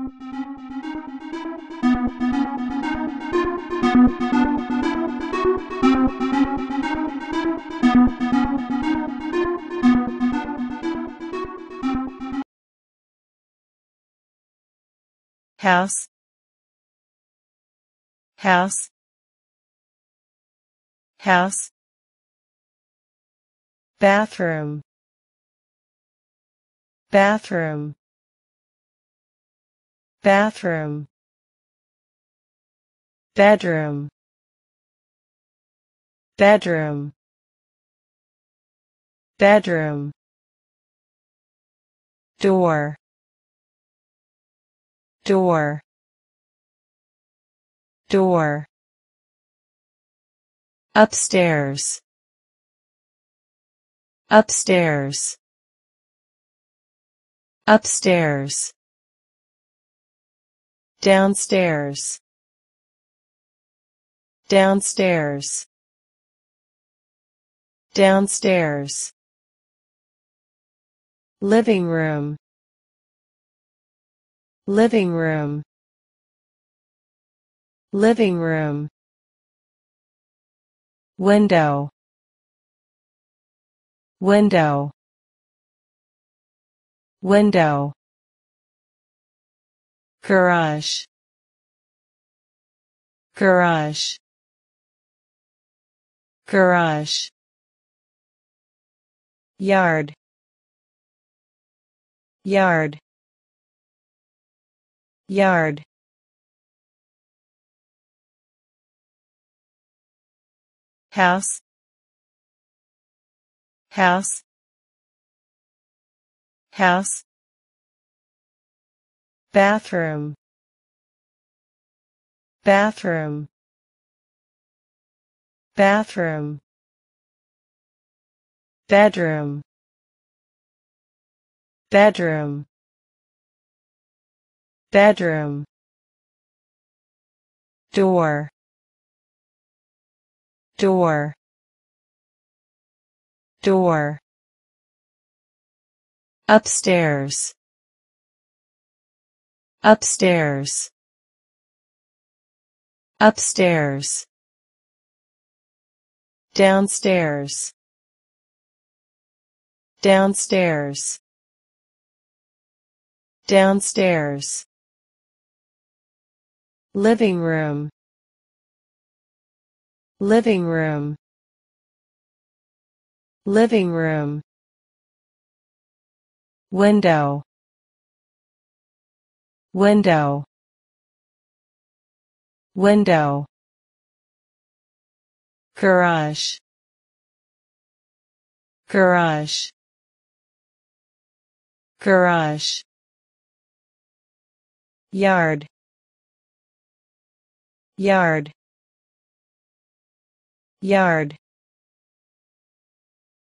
house, house, house, bathroom, bathroom, bathroom, bedroom, bedroom, bedroom, door, door, door, upstairs, upstairs, upstairs, downstairs, downstairs, downstairs, living room, living room, living room, window, window, window, garage, garage, garage, yard, yard, yard, house, house, house, bathroom, bathroom, bathroom, bedroom, bedroom, bedroom, door, door, door, upstairs, upstairs, upstairs, downstairs, downstairs, downstairs, living room, living room, living room, window, window, window, garage, garage, garage, yard, yard, yard,